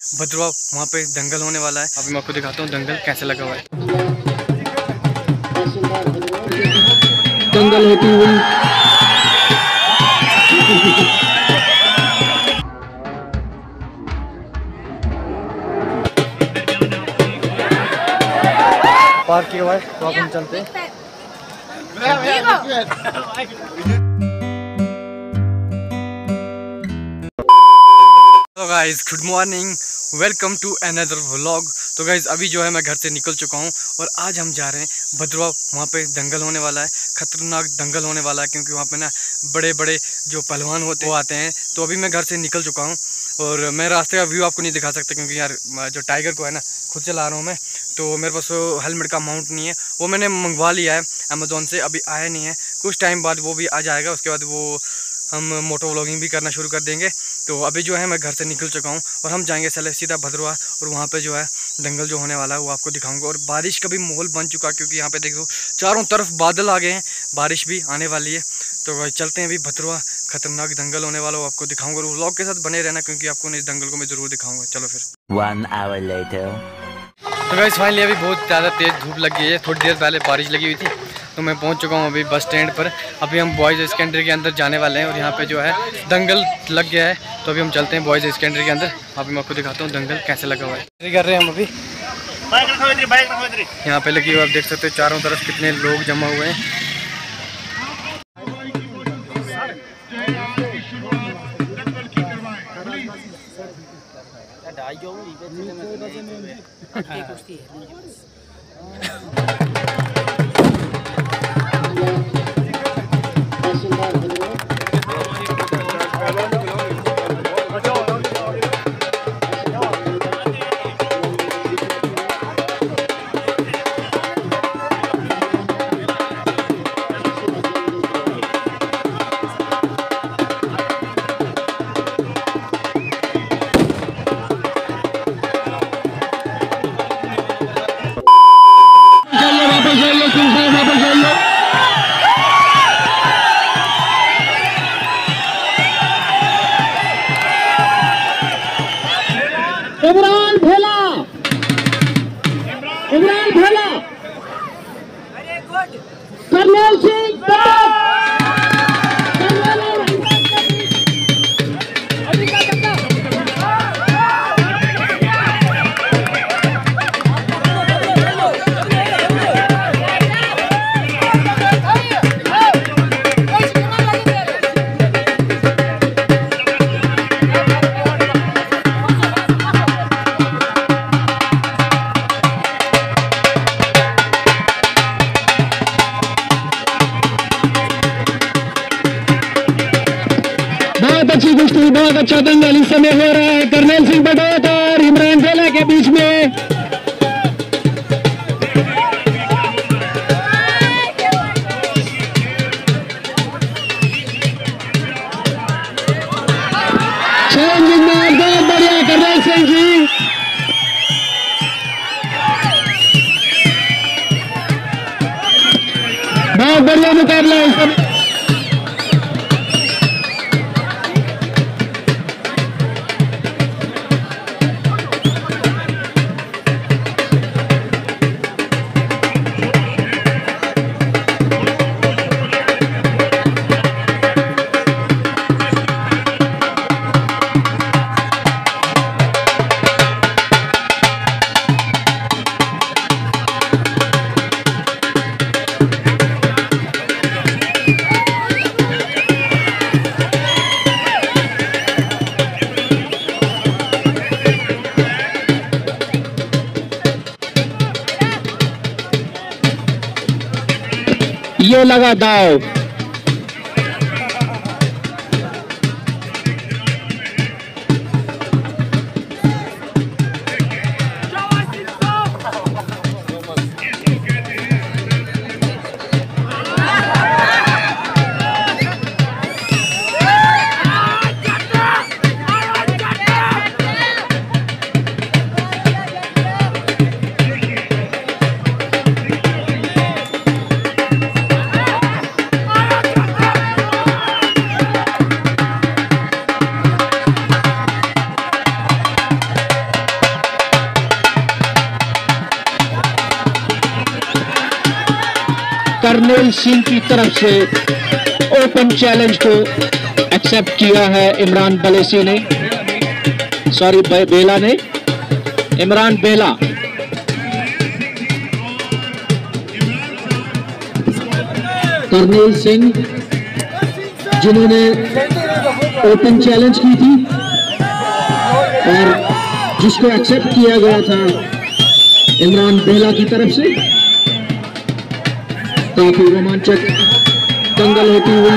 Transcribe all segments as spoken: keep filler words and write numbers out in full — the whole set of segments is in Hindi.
भद्रवाह वहाँ पे दंगल होने वाला है। अभी मैं आपको दिखाता हूँ दंगल कैसे लगा हुआ है। दंगल होती हुई पार्क किया हुआ है तो अब हम चलते हैं। तो guys good morning, welcome to another vlog. तो गाइस अभी जो है मैं घर से निकल चुका हूँ और आज हम जा रहे हैं भद्रवाह। वहाँ पे दंगल होने वाला है, खतरनाक दंगल होने वाला है, क्योंकि वहाँ पे ना बड़े बड़े जो पहलवान होते हैं वो आते हैं। तो अभी मैं घर से निकल चुका हूँ और मैं रास्ते का व्यू आपको नहीं दिखा सकता, क्योंकि यार जो टाइगर को है ना खुद चला रहा हूँ मैं, तो मेरे पास वो हेलमेट का माउंट नहीं है। वो मैंने मंगवा लिया है अमेज़ोन से, अभी आया नहीं है, कुछ टाइम बाद वो भी आ जाएगा। उसके बाद वो हम मोटो व्लॉगिंग भी करना शुरू कर देंगे। तो अभी जो है मैं घर से निकल चुका हूँ और हम जाएंगे चले सीधा भद्रवाह, और वहाँ पे जो है दंगल जो होने वाला है वो आपको दिखाऊंगा। और बारिश का भी माहौल बन चुका, क्योंकि यहाँ पे देखो चारों तरफ बादल आ गए हैं, बारिश भी आने वाली है। तो चलते हैं अभी भद्रवाह, खतरनाक दंगल होने वाला वो आपको दिखाऊंगा। और व्लॉग के साथ बने रहना, क्योंकि आपको इस दंगल को मैं ज़रूर दिखाऊंगा। चलो फिर। One hour later. तो गाइस फाइनली अभी बहुत ज़्यादा तेज़ धूप लगी है, थोड़ी देर पहले बारिश लगी हुई थी। तो मैं पहुंच चुका हूं अभी बस स्टैंड पर। अभी हम बॉयज़ सेकेंडरी के अंदर जाने वाले हैं और यहाँ पे जो है दंगल लग गया है। तो अभी हम चलते हैं बॉयज़ सेकेंडरी के अंदर। अभी मैं आपको दिखाता हूँ दंगल कैसे लगा हुआ है। कर रहे हैं हम अभी यहाँ पे लगी हुई, आप देख सकते हो चारों तरफ कितने लोग जमा हुए हैं। इमरान भैला, इमरान भैला, करनैल सिंह अच्छी कुश्ती, बहुत अच्छा दंगल इस समय हो रहा है करनैल सिंह बटोत और इमरान भैला के बीच में। चैलेंजिंग मैच, बहुत बढ़िया करनैल सिंह जी। बहुत बढ़िया मुकाबला इस समय। ये लगा दाव, करनेल सिंह की तरफ से ओपन चैलेंज को एक्सेप्ट किया है इमरान बलेसी ने, सॉरी बेला ने, इमरान बेला। करनेल सिंह जिन्होंने ओपन चैलेंज की थी और जिसको एक्सेप्ट किया गया था इमरान बेला की तरफ से। काफी रोमांचक दंगल होती हुई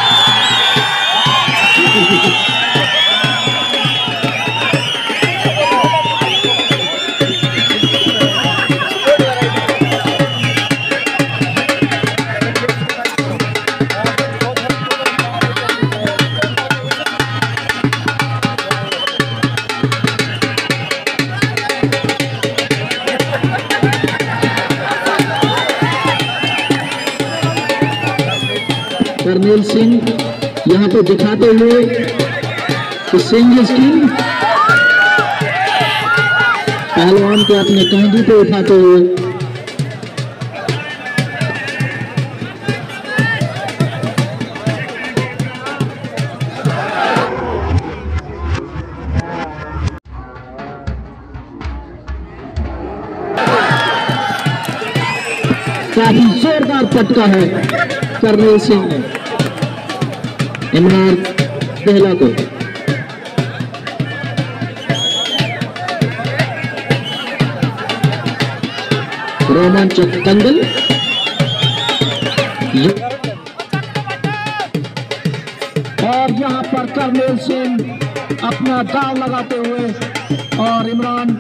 करनेल सिंह यहां पे दिखाते हुए कि सिंह इज किंग, पहलवान को अपने कंधे पे उठाते हुए। काफी जोरदार पटका है करनेल सिंह ने इमरान बेला को। रोमांचक दंगल, और यहां पर करनेल सिंह अपना दाव लगाते हुए और इमरान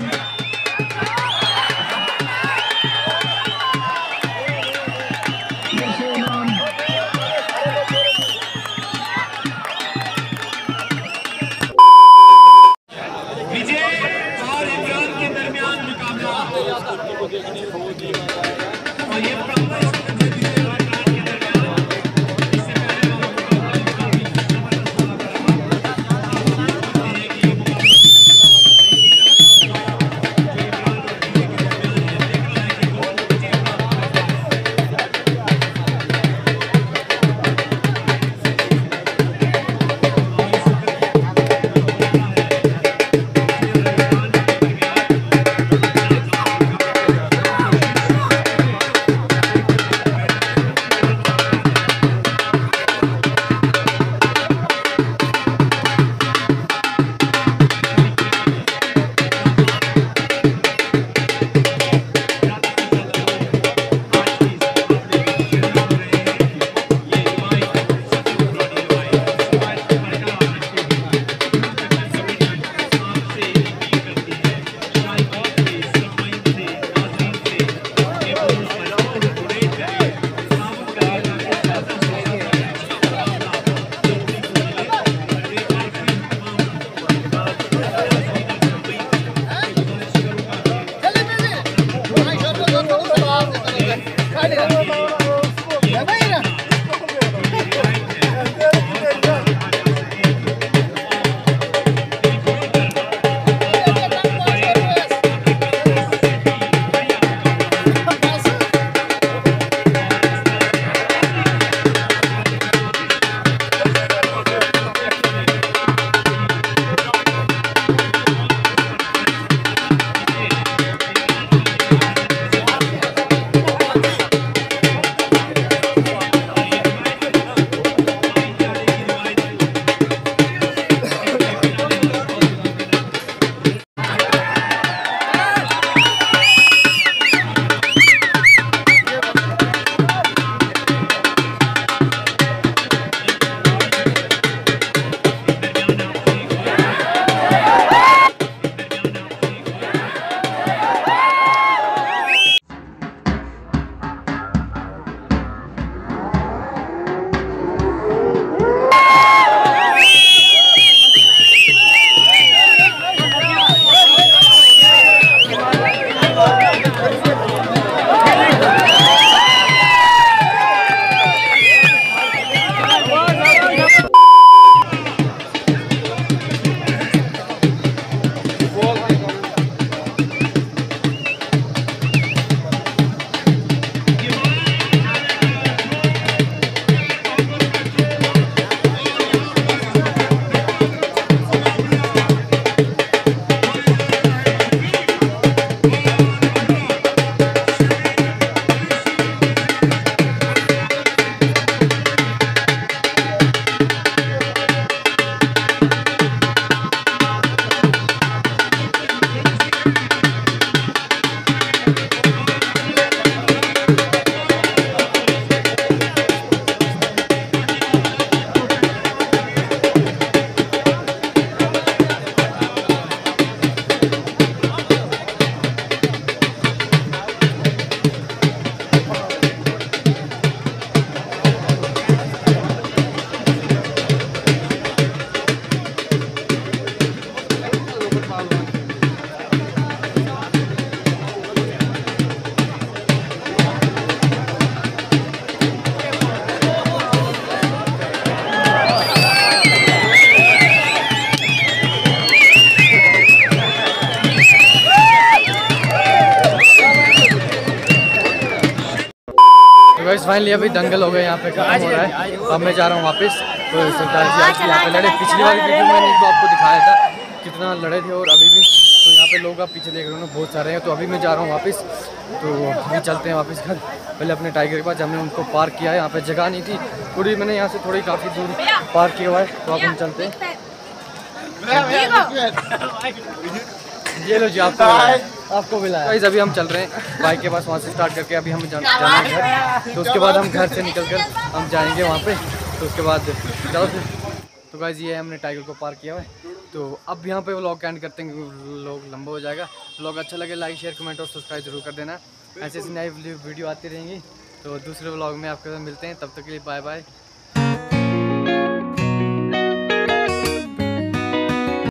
फाइनली अभी दंगल हो गए, यहाँ पे खत्म हो रहा है। अब मैं जा रहा हूँ वापस। तो सरदार जी आज यहाँ पे लड़े, पिछली वाली वीडियो में मैंने इनको आपको दिखाया था कितना लड़े थे और अभी भी। तो यहाँ पे लोग आप पीछे देख रहे हो बहुत सारे हैं। तो अभी मैं जा रहा हूँ वापस। तो अभी चलते हैं वापस घर, पहले अपने टाइगर के पास। हमने उनको पार्क किया है, यहाँ पे जगह नहीं थी पूरी, मैंने यहाँ से थोड़ी काफ़ी दूर पार्क किया हुआ है। तो अब हम चलते हैं। ये लो जी, आपको आपको मिला है। अभी हम चल रहे हैं बाइक के पास, वहाँ से स्टार्ट करके अभी हम जाना है घर। तो उसके बाद हम घर से निकल कर हम जाएंगे वहाँ पे। तो उसके बाद चलो फिर। तो गाइस ये हमने टाइगर को पार्क किया है। तो अब यहाँ पे व्लॉग एंड करते हैं, व्लॉग लंबा हो जाएगा। व्लॉग अच्छा लगे लाइक शेयर कमेंट और सब्सक्राइब जरूर कर देना। ऐसे ऐसी नई वीडियो आती रहेंगी। तो दूसरे व्लॉग में आपके साथ मिलते हैं, तब तक के लिए बाय बाय।